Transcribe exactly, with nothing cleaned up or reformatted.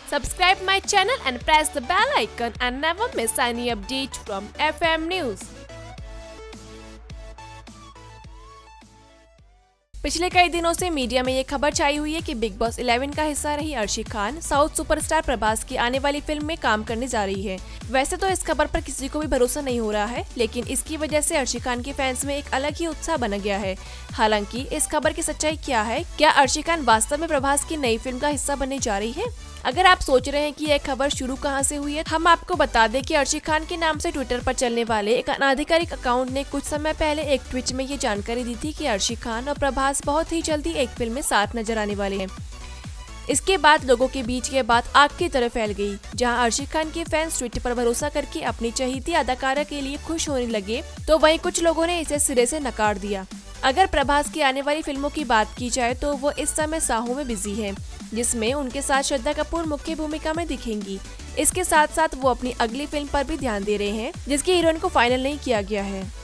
Subscribe my channel and press the bell icon and never miss any update from F M News. पिछले कई दिनों से media में ये खबर छाई हुई है कि बिग बॉस इलेवन का हिस्सा रही अर्शी खान साउथ सुपरस्टार प्रभास की आने वाली फिल्म में काम करने जा रही है। वैसे तो इस खबर पर किसी को भी भरोसा नहीं हो रहा है, लेकिन इसकी वजह से अर्शी खान के फैंस में एक अलग ही उत्साह बना गया है। हालांकि इस खबर की सच्चाई क्या है, क्या अर्शी खान वास्तव में प्रभास की नई फिल्म का हिस्सा बनने जा रही है? अगर आप सोच रहे हैं कि यह खबर शुरू कहां से हुई है, हम आपको बता दें कि अर्शी खान के नाम से ट्विटर पर चलने वाले एक अनाधिकारिक अकाउंट ने कुछ समय पहले एक ट्वीट में ये जानकारी दी थी कि अर्शी खान और प्रभास बहुत ही जल्दी एक फिल्म में साथ नजर आने वाले हैं। इसके बाद लोगों के बीच ये बात आग की तरह फैल गई, जहां अर्शी खान के फैंस ट्विटर पर भरोसा करके अपनी चहेती अदाकारा के लिए खुश होने लगे, तो वहीं कुछ लोगों ने इसे सिरे से नकार दिया। अगर प्रभास की आने वाली फिल्मों की बात की जाए तो वो इस समय साहू में बिजी है, जिसमें उनके साथ श्रद्धा कपूर मुख्य भूमिका में दिखेंगी। इसके साथ साथ वो अपनी अगली फिल्म पर भी ध्यान दे रहे हैं, जिसकी हीरोइन को फाइनल नहीं किया गया है।